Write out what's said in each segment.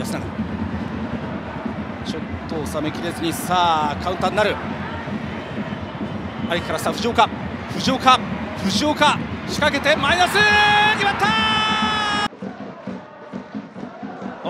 つなぐ。ちょっと収めきれずに、さあカウンターになる。相からさあ藤岡仕掛けてマイナス、決まった。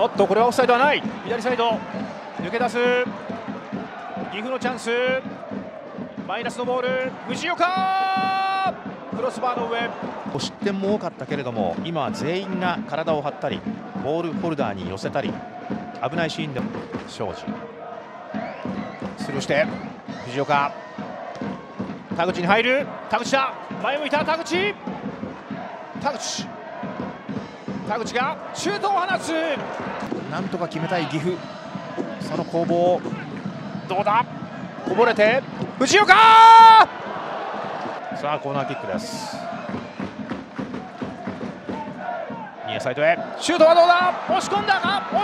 おっと、これはオフサイドはない。左サイド抜け出す岐阜のチャンス。マイナスのボール、藤岡クロスバーの上。失点も多かったけれども、今は全員が体を張ったりボールホルダーに寄せたり、危ないシーンでも庄司スルーして藤岡、田口に入る。田口だ、前向いた田口がシュートを放つ。なんとか決めたい岐阜、その攻防どうだ。こぼれて藤岡、さあコーナーキックです。ニアサイドへシュートはどうだ。押し込んだ。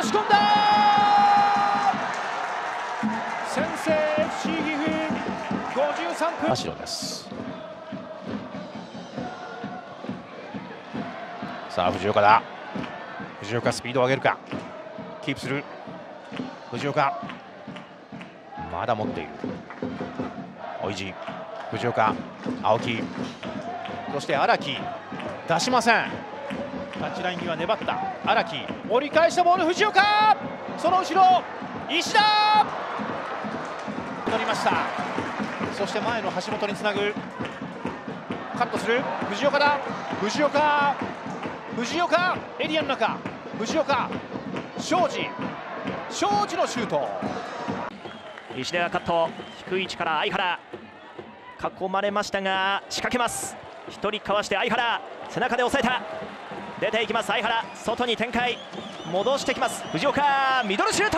先制 FC 岐阜53分。足野です。さあ藤岡だ。藤岡スピードを上げるか。キープする藤岡、まだ持っているおいじ。藤岡、青木、そして荒木、出しません。タッチライン際粘った荒木、折り返したボール藤岡、その後ろ石田取りました。そして前の橋本につなぐ。カットする藤岡だ。藤岡エリアの中、藤岡庄司のシュート。 石田がカット、低い位置から相原、囲まれましたが仕掛けます。1人かわして相原、背中で抑えた。出ていきます相原、外に展開、戻してきます藤岡、ミドルシュート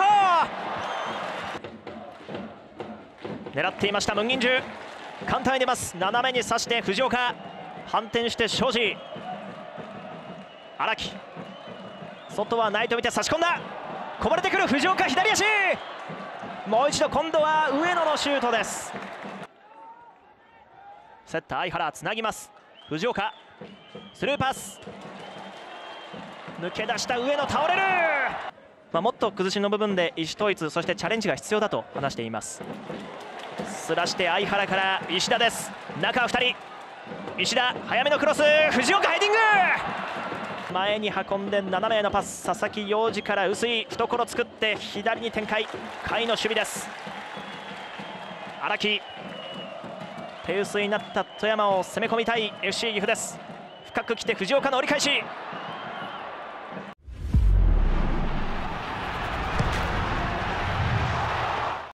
狙っていました。ムンギンジュ簡単に出ます。斜めに刺して藤岡、反転して庄司、荒木、外はないと見て差し込んだ。こぼれてくる藤岡、左足、もう一度、今度は上野のシュートです。セッター相原つなぎます。藤岡スルーパス、抜け出した上野、倒れる。もっと崩しの部分で意思統一、そしてチャレンジが必要だと話しています。すらして相原から石田です。中2人、石田早めのクロス、藤岡ヘディング、前に運んで斜めへのパス、佐々木洋二から薄い懐作って左に展開、甲斐の守備です。荒木、手薄になった富山を攻め込みたい FC 岐阜です。深く来て藤岡の折り返し、